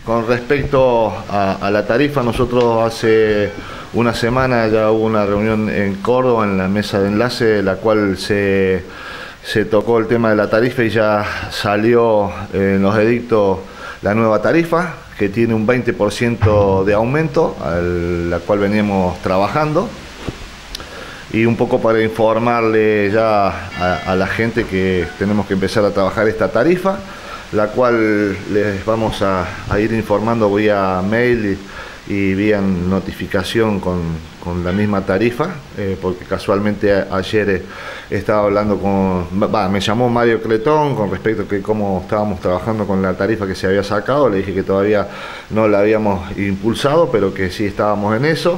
con respecto a la tarifa, nosotros hace una semana ya hubo una reunión en Córdoba, en la mesa de enlace, la cual se tocó el tema de la tarifa y ya salió en los edictos la nueva tarifa, que tiene un 20% de aumento, a la cual veníamos trabajando. Y un poco para informarle ya a la gente que tenemos que empezar a trabajar esta tarifa, la cual les vamos a ir informando vía mail y vía notificación con la misma tarifa, porque casualmente ayer estaba hablando me llamó Mario Cretón con respecto a que cómo estábamos trabajando con la tarifa que se había sacado. Le dije que todavía no la habíamos impulsado, pero que sí estábamos en eso.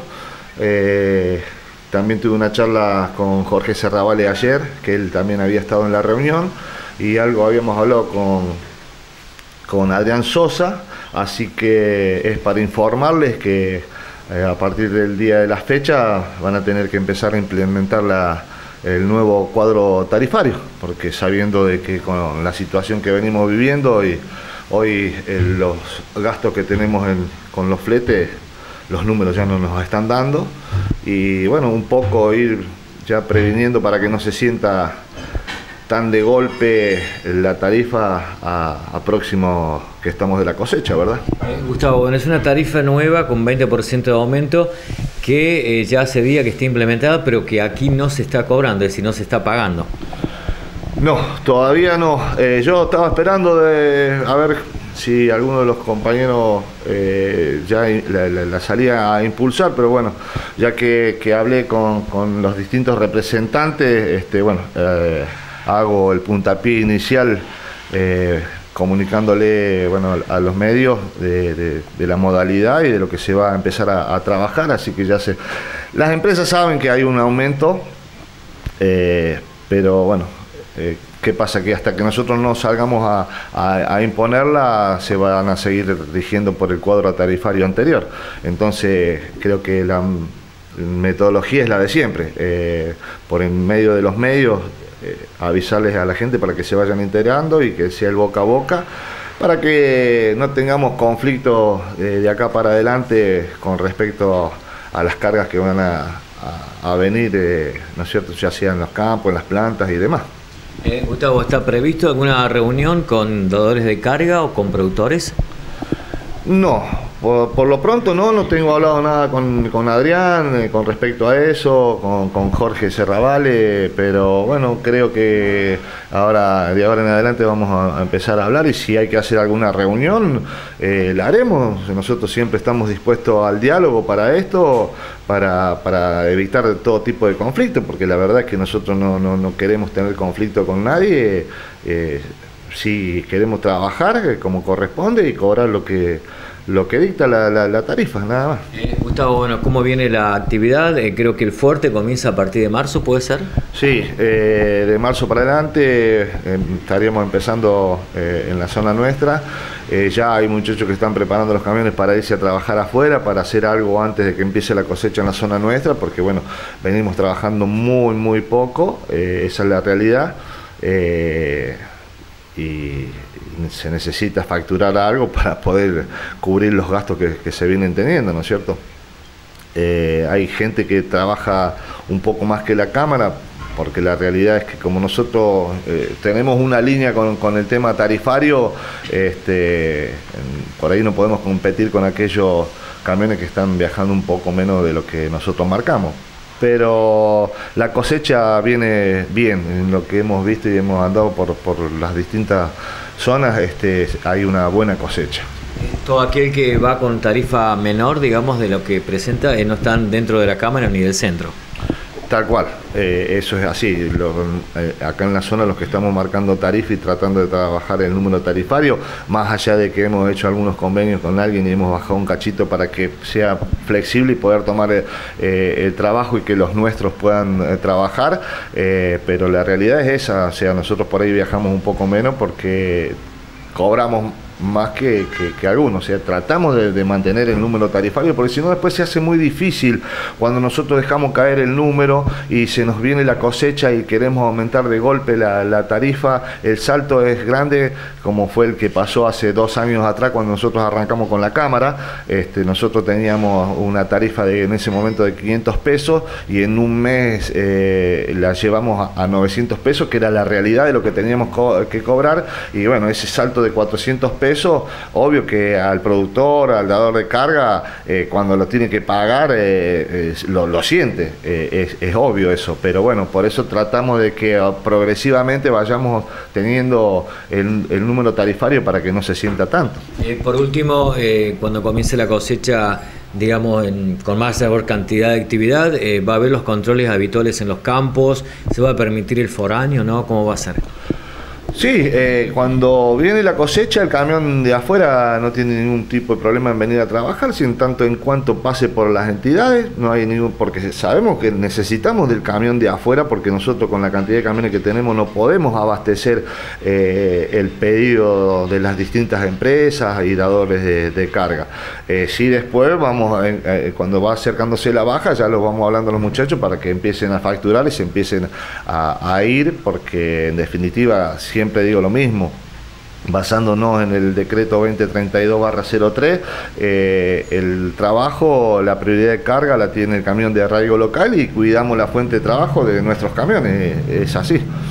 También tuve una charla con Jorge Serravale ayer, que él también había estado en la reunión, y algo habíamos hablado con Adrián Sosa, así que es para informarles que a partir del día de la fecha van a tener que empezar a implementar el nuevo cuadro tarifario, porque sabiendo de que con la situación que venimos viviendo y hoy los gastos que tenemos con los fletes, los números ya no nos están dando, y bueno, un poco ir ya previniendo para que no se sienta tan de golpe la tarifa a próximo que estamos de la cosecha, ¿verdad? Gustavo, bueno, es una tarifa nueva con 20% de aumento que ya hace día que está implementada, pero que aquí no se está cobrando, es decir, no se está pagando. No, todavía no. Yo estaba esperando a ver si alguno de los compañeros ya la salía a impulsar, pero bueno, ya que hablé con los distintos representantes, hago el puntapié inicial comunicándole a los medios de la modalidad y de lo que se va a empezar a trabajar, así que las empresas saben que hay un aumento, pero bueno, ¿qué pasa? Que hasta que nosotros no salgamos a imponerla, se van a seguir rigiendo por el cuadro tarifario anterior. Entonces creo que la metodología es la de siempre, por en medio de los medios, avisarles a la gente para que se vayan integrando y que sea el boca a boca, para que no tengamos conflictos de acá para adelante con respecto a las cargas que van a venir, ¿no es cierto?, ya sea en los campos, en las plantas y demás. Gustavo, ¿está previsto alguna reunión con dadores de carga o con productores? No, por lo pronto no tengo hablado nada con Adrián con respecto a eso, con Jorge Serravale, pero bueno, creo que de ahora en adelante vamos a empezar a hablar, y si hay que hacer alguna reunión, la haremos. Nosotros siempre estamos dispuestos al diálogo para esto, para evitar todo tipo de conflicto, porque la verdad es que nosotros no queremos tener conflicto con nadie. Si queremos trabajar como corresponde y cobrar lo que dicta la tarifa, nada más. Gustavo, bueno, ¿cómo viene la actividad? Creo que el fuerte comienza a partir de marzo, ¿puede ser? Sí, de marzo para adelante estaríamos empezando en la zona nuestra. Ya hay muchachos que están preparando los camiones para irse a trabajar afuera, para hacer algo antes de que empiece la cosecha en la zona nuestra, porque bueno, venimos trabajando muy poco, esa es la realidad. Y se necesita facturar algo para poder cubrir los gastos que se vienen teniendo, ¿no es cierto? Hay gente que trabaja un poco más que la cámara, porque la realidad es que como nosotros tenemos una línea con el tema tarifario, por ahí no podemos competir con aquellos camiones que están viajando un poco menos de lo que nosotros marcamos. Pero la cosecha viene bien, en lo que hemos visto y hemos andado por las distintas zonas, hay una buena cosecha. Todo aquel que va con tarifa menor, digamos, de lo que presenta, no están dentro de la cámara ni del centro. Tal cual, eso es así. Acá en la zona los que estamos marcando tarifa y tratando de trabajar el número tarifario, más allá de que hemos hecho algunos convenios con alguien y hemos bajado un cachito para que sea flexible y poder tomar el trabajo y que los nuestros puedan trabajar, pero la realidad es esa, o sea, nosotros por ahí viajamos un poco menos porque cobramos más que algunos. O sea, tratamos de mantener el número tarifario, porque si no después se hace muy difícil cuando nosotros dejamos caer el número y se nos viene la cosecha y queremos aumentar de golpe la tarifa. El salto es grande, como fue el que pasó hace 2 años atrás cuando nosotros arrancamos con la cámara. Nosotros teníamos una tarifa en ese momento de 500 pesos y en un mes la llevamos a 900 pesos, que era la realidad de lo que teníamos que cobrar. Y bueno, ese salto de 400 pesos, obvio que al productor, al dador de carga, cuando lo tiene que pagar, lo siente, es obvio eso. Pero bueno, por eso tratamos de que progresivamente vayamos teniendo el número tarifario para que no se sienta tanto. Por último, cuando comience la cosecha, digamos, con mayor cantidad de actividad, ¿va a haber los controles habituales en los campos? ¿Se va a permitir el foráneo, no? ¿Cómo va a ser? Sí, cuando viene la cosecha, el camión de afuera no tiene ningún tipo de problema en venir a trabajar, sin tanto en cuanto pase por las entidades, no hay ningún, porque sabemos que necesitamos del camión de afuera, porque nosotros con la cantidad de camiones que tenemos no podemos abastecer el pedido de las distintas empresas y dadores de carga. Sí, después vamos, cuando va acercándose la baja, ya lo vamos hablando a los muchachos para que empiecen a facturar y se empiecen a ir, porque en definitiva siempre digo lo mismo, basándonos en el decreto 2032/03, el trabajo, la prioridad de carga la tiene el camión de arraigo local y cuidamos la fuente de trabajo de nuestros camiones, es así.